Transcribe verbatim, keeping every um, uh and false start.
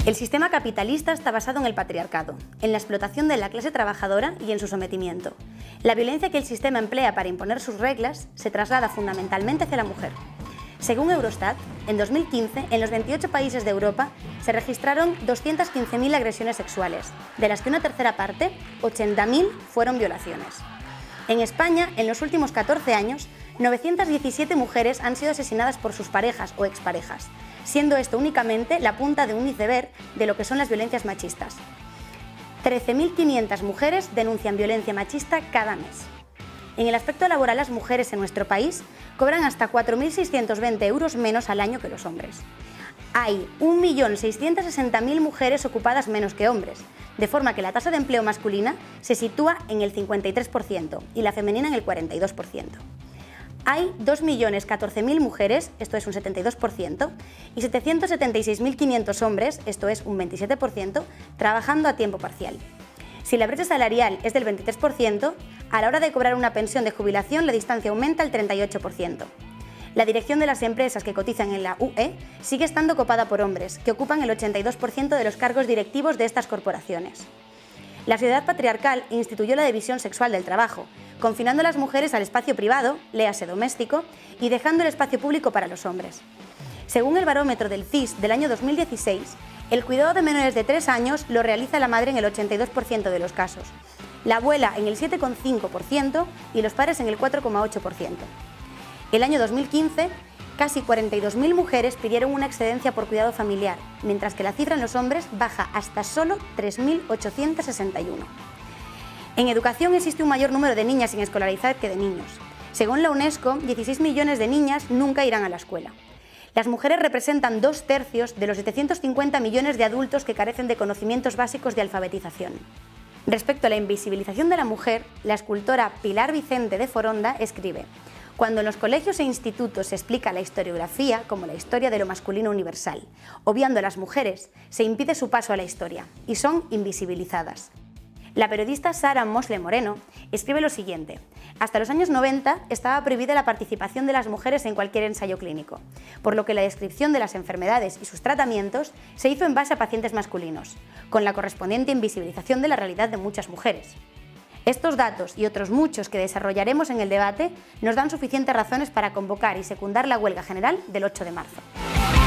El sistema capitalista está basado en el patriarcado, en la explotación de la clase trabajadora y en su sometimiento. La violencia que el sistema emplea para imponer sus reglas se traslada fundamentalmente hacia la mujer. Según Eurostat, en dos mil quince, en los veintiocho países de Europa, se registraron doscientas quince mil agresiones sexuales, de las que una tercera parte, ochenta mil, fueron violaciones. En España, en los últimos catorce años, novecientas diecisiete mujeres han sido asesinadas por sus parejas o exparejas, siendo esto únicamente la punta de un iceberg de lo que son las violencias machistas. trece mil quinientas mujeres denuncian violencia machista cada mes. En el aspecto laboral, las mujeres en nuestro país cobran hasta cuatro mil seiscientos veinte euros menos al año que los hombres. Hay un millón seiscientas sesenta mil mujeres ocupadas menos que hombres, de forma que la tasa de empleo masculina se sitúa en el cincuenta y tres por ciento y la femenina en el cuarenta y dos por ciento. Hay dos millones catorce mil mujeres, esto es un setenta y dos por ciento, y setecientos setenta y seis mil quinientos hombres, esto es un veintisiete por ciento, trabajando a tiempo parcial. Si la brecha salarial es del veintitrés por ciento, a la hora de cobrar una pensión de jubilación la distancia aumenta al treinta y ocho por ciento. La dirección de las empresas que cotizan en la U E sigue estando copada por hombres, que ocupan el ochenta y dos por ciento de los cargos directivos de estas corporaciones. La sociedad patriarcal instituyó la división sexual del trabajo, confinando a las mujeres al espacio privado, léase doméstico, y dejando el espacio público para los hombres. Según el barómetro del C I S del año dos mil dieciséis, el cuidado de menores de tres años lo realiza la madre en el ochenta y dos por ciento de los casos, la abuela en el siete coma cinco por ciento y los padres en el cuatro coma ocho por ciento. El año dos mil quince, casi cuarenta y dos mil mujeres pidieron una excedencia por cuidado familiar, mientras que la cifra en los hombres baja hasta solo tres mil ochocientos sesenta y uno. En educación existe un mayor número de niñas sin escolarizar que de niños. Según la UNESCO, dieciséis millones de niñas nunca irán a la escuela. Las mujeres representan dos tercios de los setecientos cincuenta millones de adultos que carecen de conocimientos básicos de alfabetización. Respecto a la invisibilización de la mujer, la escultora Pilar Vicente de Foronda escribe: cuando en los colegios e institutos se explica la historiografía como la historia de lo masculino universal, obviando a las mujeres, se impide su paso a la historia y son invisibilizadas. La periodista Sara Mosle Moreno escribe lo siguiente: hasta los años noventa estaba prohibida la participación de las mujeres en cualquier ensayo clínico, por lo que la descripción de las enfermedades y sus tratamientos se hizo en base a pacientes masculinos, con la correspondiente invisibilización de la realidad de muchas mujeres. Estos datos y otros muchos que desarrollaremos en el debate nos dan suficientes razones para convocar y secundar la huelga general del ocho de marzo.